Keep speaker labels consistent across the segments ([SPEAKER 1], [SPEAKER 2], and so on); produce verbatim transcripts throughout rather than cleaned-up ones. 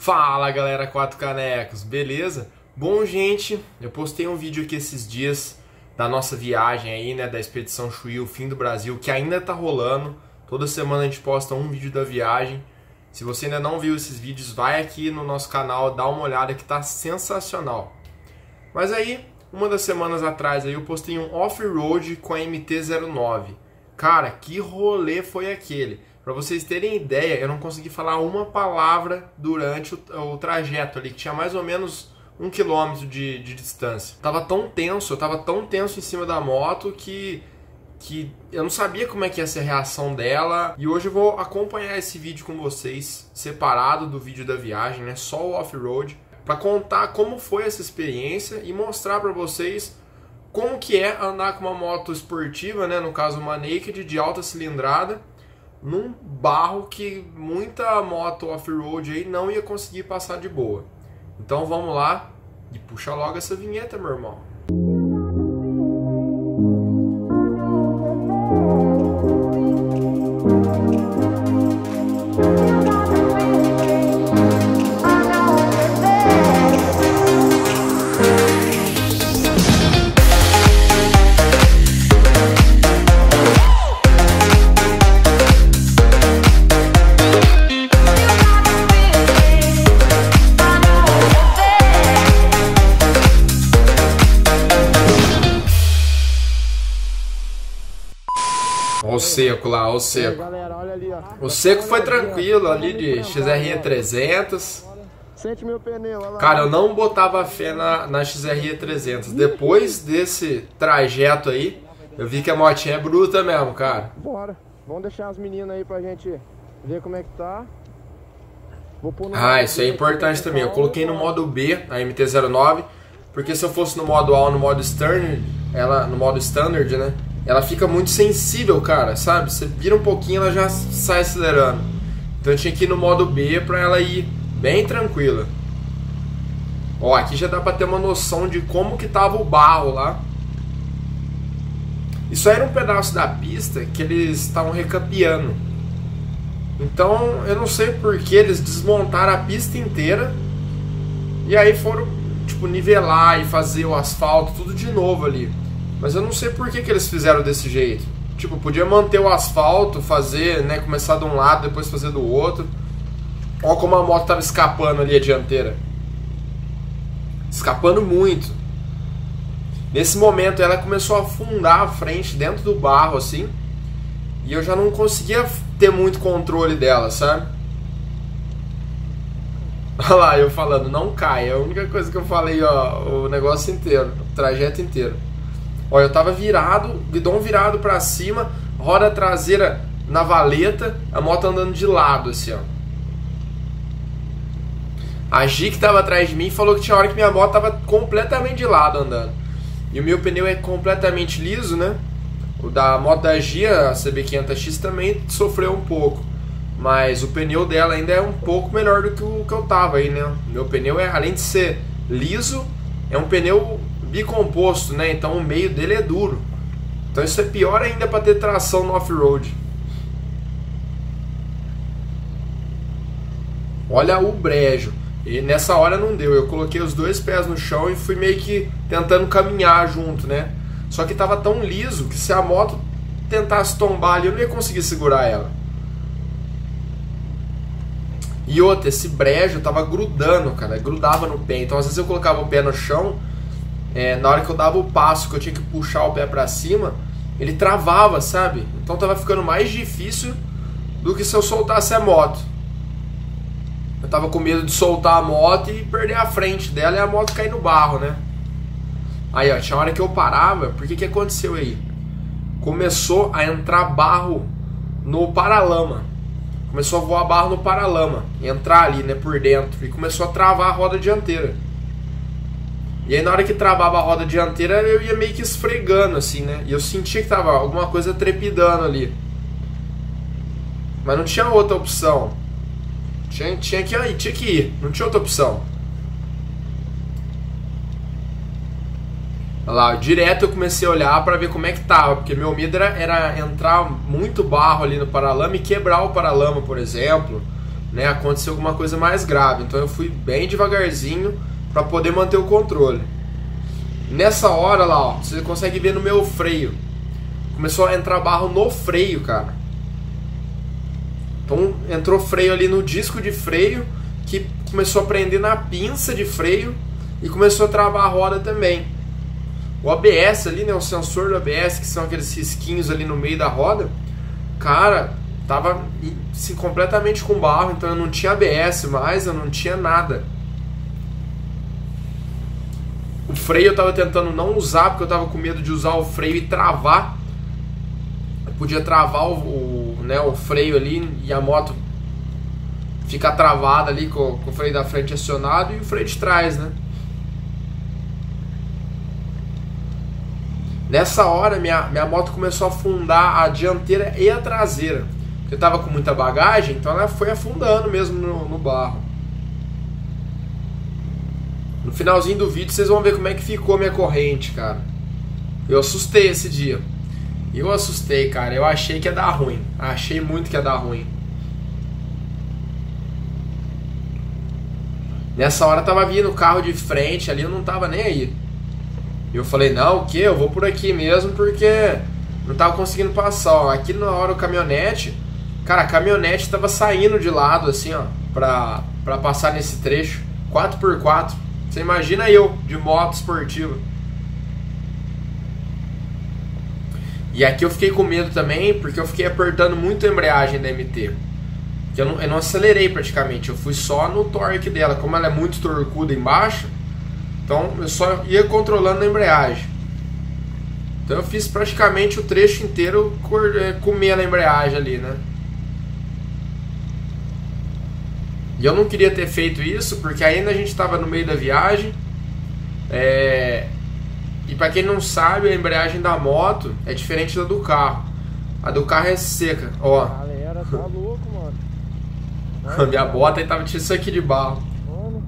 [SPEAKER 1] Fala galera, quatro canecos, beleza? Bom gente, eu postei um vídeo aqui esses dias da nossa viagem aí, né, da Expedição Chuí, o fim do Brasil, que ainda tá rolando. Toda semana a gente posta um vídeo da viagem. Se você ainda não viu esses vídeos, vai aqui no nosso canal, dá uma olhada que tá sensacional. Mas aí, uma das semanas atrás aí eu postei um off-road com a M T zero nove. Cara, que rolê foi aquele? Pra vocês terem ideia, eu não consegui falar uma palavra durante o, o trajeto ali, que tinha mais ou menos um quilômetro de, de distância. Tava tão tenso, eu tava tão tenso em cima da moto que, que eu não sabia como é que ia ser a reação dela. E hoje eu vou acompanhar esse vídeo com vocês, separado do vídeo da viagem, né? Só o off-road, pra contar como foi essa experiência e mostrar pra vocês como que é andar com uma moto esportiva, né? No caso uma Naked de alta cilindrada, num barro que muita moto off-road aí não ia conseguir passar de boa. Então vamos lá e puxa logo essa vinheta, meu irmão. Olha o seco lá, olha o seco.
[SPEAKER 2] Galera, olha ali, ó.
[SPEAKER 1] O seco foi tranquilo ali de X R E trezentos.
[SPEAKER 2] Sente meu pneu, olha lá.
[SPEAKER 1] Cara, eu não botava fé na, na X R E trezentos. Depois desse trajeto aí, eu vi que a motinha é bruta mesmo, cara.
[SPEAKER 2] Bora. Vamos deixar as meninas aí pra gente ver como é que tá. Vou pôr no
[SPEAKER 1] Ah, isso é importante também. Eu coloquei no modo B a M T zero nove, porque se eu fosse no modo A ou no modo standard, ela no modo standard, né? Ela fica muito sensível, cara, sabe? Você vira um pouquinho, ela já sai acelerando. Então eu tinha que ir no modo B pra ela ir bem tranquila. Ó, aqui já dá pra ter uma noção de como que tava o barro lá. Isso aí era um pedaço da pista que eles estavam recapeando. Então eu não sei por que eles desmontaram a pista inteira e aí foram, tipo, nivelar e fazer o asfalto tudo de novo ali. Mas eu não sei por que, que eles fizeram desse jeito. Tipo, podia manter o asfalto, fazer, né, começar de um lado, depois fazer do outro. Olha como a moto tava escapando ali a dianteira. Escapando muito. Nesse momento ela começou a afundar a frente dentro do barro, assim. E eu já não conseguia ter muito controle dela, sabe? Olha lá, eu falando, não cai. É a única coisa que eu falei, ó, o negócio inteiro, o trajeto inteiro. Olha, eu tava virado, guidão virado pra cima, roda traseira na valeta, a moto andando de lado, assim, ó. A Gi, que tava atrás de mim, falou que tinha hora que minha moto tava completamente de lado andando. E o meu pneu é completamente liso, né? O da moto da Gi, a C B quinhentos X, também sofreu um pouco. Mas o pneu dela ainda é um pouco melhor do que o que eu tava aí, né? O meu pneu, é, além de ser liso, é um pneu bicomposto, né? Então o meio dele é duro. Então isso é pior ainda para ter tração no off-road. Olha o brejo. E nessa hora não deu. Eu coloquei os dois pés no chão e fui meio que tentando caminhar junto, né? Só que tava tão liso que se a moto tentasse tombar ali, eu não ia conseguir segurar ela. E outra, esse brejo tava grudando, cara. Grudava no pé. Então às vezes eu colocava o pé no chão, É, na hora que eu dava o passo, que eu tinha que puxar o pé pra cima, ele travava, sabe? Então tava ficando mais difícil do que se eu soltasse a moto. Eu tava com medo de soltar a moto e perder a frente dela e a moto cair no barro, né? Aí, ó, tinha hora que eu parava, porque que aconteceu aí? Começou a entrar barro no paralama. Começou a voar barro no paralama, entrar ali, né, por dentro, e começou a travar a roda dianteira. E aí na hora que travava a roda dianteira eu ia meio que esfregando assim, né? E eu sentia que tava alguma coisa trepidando ali. Mas não tinha outra opção. Tinha, tinha, que, ir, tinha que ir, não tinha outra opção. Olha lá, direto eu comecei a olhar pra ver como é que tava. Porque meu medo era, era entrar muito barro ali no paralama e quebrar o paralama, por exemplo. né, aconteceu alguma coisa mais grave. Então eu fui bem devagarzinho para poder manter o controle. Nessa hora lá, ó, você consegue ver no meu freio, começou a entrar barro no freio, cara. Então entrou freio ali no disco de freio, que começou a prender na pinça de freio e começou a travar a roda também. O A B S ali, né, o sensor do A B S, que são aqueles risquinhos ali no meio da roda, cara, tava assim, completamente com barro. Então eu não tinha A B S mais, eu não tinha nada. O freio eu tava tentando não usar, porque eu tava com medo de usar o freio e travar. Eu podia travar o, o, né, o freio ali e a moto ficar travada ali com, com o freio da frente acionado e o freio de trás, né? Nessa hora minha, minha moto começou a afundar a dianteira e a traseira. Eu tava com muita bagagem, então ela foi afundando mesmo no, no barro. No finalzinho do vídeo vocês vão ver como é que ficou minha corrente, cara. Eu assustei esse dia. Eu assustei, cara. Eu achei que ia dar ruim. Achei muito que ia dar ruim. Nessa hora tava vindo o carro de frente ali, eu não tava nem aí. Eu falei, não, o que? Eu vou por aqui mesmo, porque não tava conseguindo passar, ó. Aqui na hora o caminhonete, cara, a caminhonete tava saindo de lado assim, ó, pra, pra passar nesse trecho, quatro por quatro. Você imagina eu, de moto esportiva. E aqui eu fiquei com medo também, porque eu fiquei apertando muito a embreagem da M T. Eu não, eu não acelerei praticamente, eu fui só no torque dela. Como ela é muito torcuda embaixo, então eu só ia controlando a embreagem. Então eu fiz praticamente o trecho inteiro comendo a embreagem ali, né? E eu não queria ter feito isso, porque ainda a gente estava no meio da viagem. É... E para quem não sabe, a embreagem da moto é diferente da do carro. A do carro é seca, ó.
[SPEAKER 2] Galera, tá louco, mano.
[SPEAKER 1] A minha bota aí tava isso aqui de barro.
[SPEAKER 2] Mano,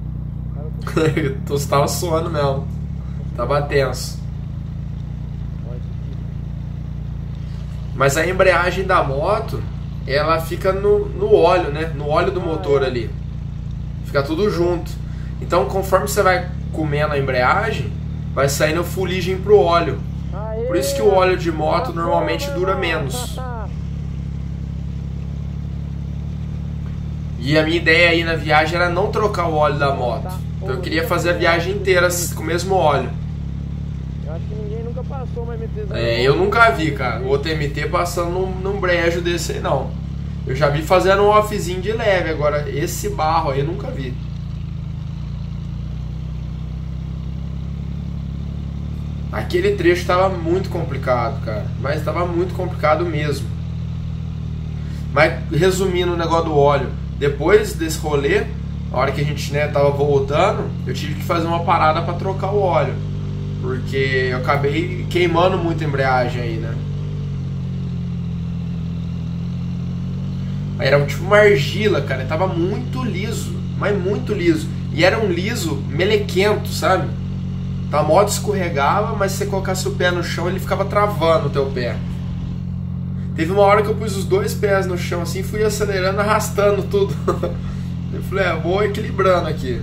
[SPEAKER 1] Tu estava suando mesmo. Tava tenso. Mas a embreagem da moto, ela fica no, no óleo, né? No óleo do motor ali. Fica tudo junto. Então, conforme você vai comendo a embreagem, vai saindo fuligem pro óleo. Por isso que o óleo de moto normalmente dura menos. E a minha ideia aí na viagem era não trocar o óleo da moto. Então eu queria fazer a viagem inteira com o mesmo óleo.
[SPEAKER 2] Eu acho que ninguém nunca passou uma M T.
[SPEAKER 1] É, eu nunca vi, cara, o outro M T passando num, num brejo desse aí, não. Eu já vi fazendo um offzinho de leve, agora esse barro aí eu nunca vi. Aquele trecho estava muito complicado, cara, mas estava muito complicado mesmo. Mas resumindo o negócio do óleo, depois desse rolê, a hora que a gente, né, tava voltando, eu tive que fazer uma parada para trocar o óleo, porque eu acabei queimando muito a embreagem aí, né? Aí era tipo uma argila, cara, tava muito liso, mas muito liso. E era um liso melequento, sabe? A moto escorregava, mas se você colocasse o pé no chão, ele ficava travando o teu pé. Teve uma hora que eu pus os dois pés no chão assim, fui acelerando, arrastando tudo. Eu falei, é, vou equilibrando aqui.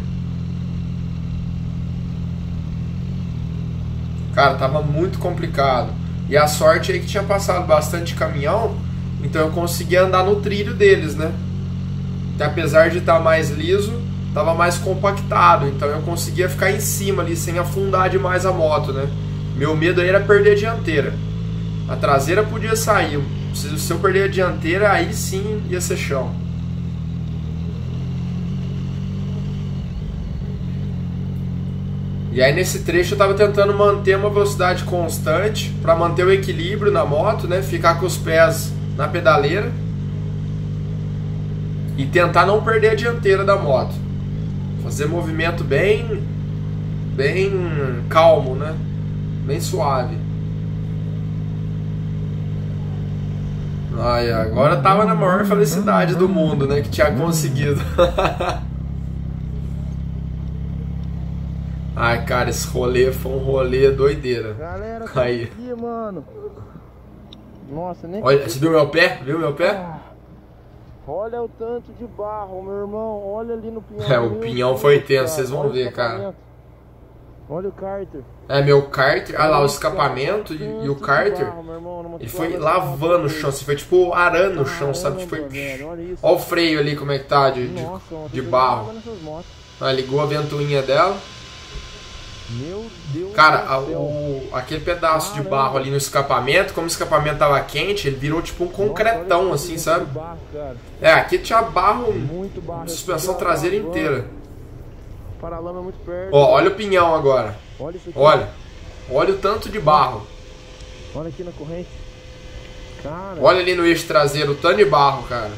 [SPEAKER 1] Cara, tava muito complicado. E a sorte é que tinha passado bastante caminhão, então eu conseguia andar no trilho deles, né? E apesar de estar mais liso, tava mais compactado, então eu conseguia ficar em cima ali, sem afundar demais a moto, né? Meu medo aí era perder a dianteira. A traseira podia sair. Se eu perder a dianteira, aí sim ia ser chão. E aí nesse trecho eu tava tentando manter uma velocidade constante para manter o equilíbrio na moto, né? Ficar com os pés na pedaleira e tentar não perder a dianteira da moto. Fazer movimento bem bem calmo, né? Bem suave. Ai, agora eu tava na maior felicidade do mundo, né? Que tinha conseguido. Ai, cara, esse rolê foi um rolê doideira.
[SPEAKER 2] Galera,
[SPEAKER 1] aí.
[SPEAKER 2] Aqui, mano. Nossa, nem...
[SPEAKER 1] Olha, você viu meu pé? Viu meu pé?
[SPEAKER 2] Olha o tanto de barro, meu irmão. Olha ali no pinhão.
[SPEAKER 1] É, o pinhão foi tenso, vocês vão ver, cara.
[SPEAKER 2] Olha o cárter.
[SPEAKER 1] É, meu cárter, olha lá, o escapamento e, e o cárter, ele foi lavando o chão, assim, foi tipo arando o chão, sabe? Tipo, foi... Olha o freio ali, como é que tá, de, de, de barro. Ah, ligou a ventoinha dela. Cara, a, o, aquele pedaço de barro ali no escapamento, como o escapamento tava quente, ele virou tipo um concretão, assim, sabe? É, aqui tinha barro, suspensão traseira inteira.
[SPEAKER 2] Paralama muito perto.
[SPEAKER 1] Ó, olha o pinhão agora.
[SPEAKER 2] Olha isso aqui.
[SPEAKER 1] Olha. Olha o tanto de barro.
[SPEAKER 2] Olha aqui na corrente. Cara.
[SPEAKER 1] Olha ali no eixo traseiro, o tanto de barro, cara.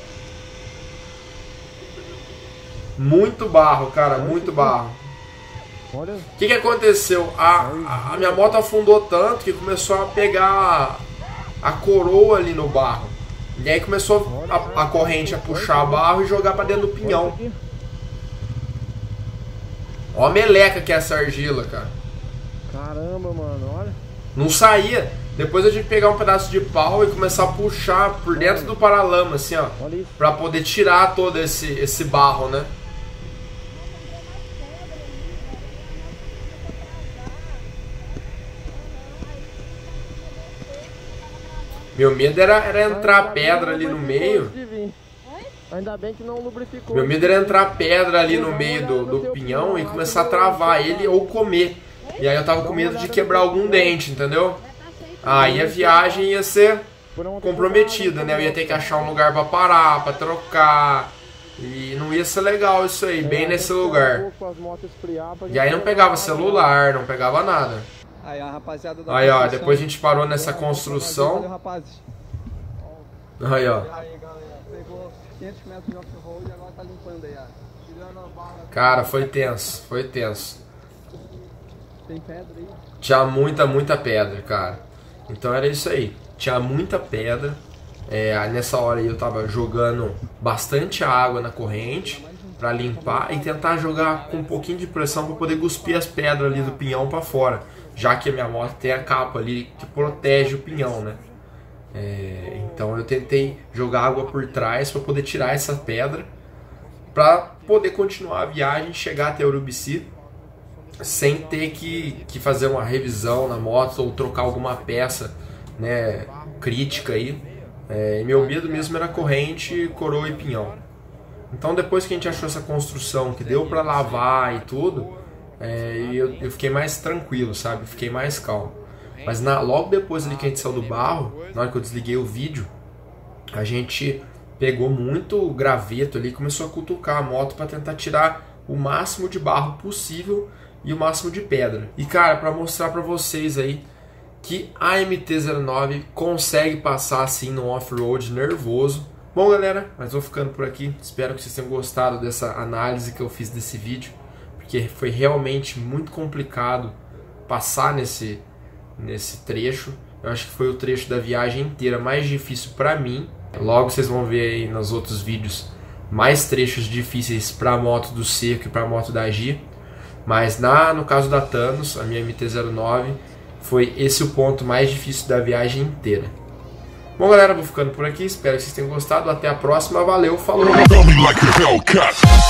[SPEAKER 1] Muito barro, cara, muito barro.
[SPEAKER 2] Olha.
[SPEAKER 1] O que que aconteceu? A, a, a minha moto afundou tanto que começou a pegar a, a coroa ali no barro. E aí começou a, a corrente a puxar barro e jogar pra dentro do pinhão. Ó a meleca que é essa argila, cara.
[SPEAKER 2] Caramba, mano, olha.
[SPEAKER 1] Não saía. Depois a gente pegar um pedaço de pau e começar a puxar por dentro do paralama, assim, ó. Pra poder tirar todo esse, esse barro, né? Meu medo era, era entrar pedra ali no meio.
[SPEAKER 2] Ainda bem que não lubrificou.
[SPEAKER 1] Meu medo era entrar pedra ali no meio do, do pinhão e começar a travar ele ou comer. E aí eu tava com medo de quebrar algum dente, entendeu? Aí a viagem ia ser comprometida, né? Eu ia ter que achar um lugar pra parar, pra trocar. E não ia ser legal isso aí, bem nesse lugar. E aí não pegava celular, não pegava nada. Aí ó, depois a gente parou nessa construção. Aí ó. Cara, foi tenso, foi tenso.
[SPEAKER 2] Tem pedra aí?
[SPEAKER 1] Tinha muita, muita pedra, cara. Então era isso aí. Tinha muita pedra. É, nessa hora aí eu tava jogando bastante água na corrente pra limpar e tentar jogar com um pouquinho de pressão pra poder cuspir as pedras ali do pinhão pra fora. Já que a minha moto tem a capa ali que protege o pinhão, né? É, então eu tentei jogar água por trás para poder tirar essa pedra, para poder continuar a viagem, chegar até Urubici sem ter que, que fazer uma revisão na moto ou trocar alguma peça, né, crítica aí. É, meu medo mesmo era corrente, coroa e pinhão. Então depois que a gente achou essa construção que deu para lavar e tudo, é, eu, eu fiquei mais tranquilo, sabe? Fiquei mais calmo. Mas na, logo depois ali que a gente saiu do barro, na hora que eu desliguei o vídeo, a gente pegou muito graveto ali e começou a cutucar a moto para tentar tirar o máximo de barro possível e o máximo de pedra. E cara, para mostrar para vocês aí que a M T zero nove consegue passar assim no off-road nervoso. Bom galera, mas vou ficando por aqui. Espero que vocês tenham gostado dessa análise que eu fiz desse vídeo, porque foi realmente muito complicado passar nesse... nesse trecho. Eu acho que foi o trecho da viagem inteira mais difícil pra mim. Logo vocês vão ver aí nos outros vídeos mais trechos difíceis pra moto do Seco e pra moto da G. Mas na, no caso da Thanos, a minha M T zero nove, foi esse o ponto mais difícil da viagem inteira. Bom galera, vou ficando por aqui, espero que vocês tenham gostado. Até a próxima, valeu, falou!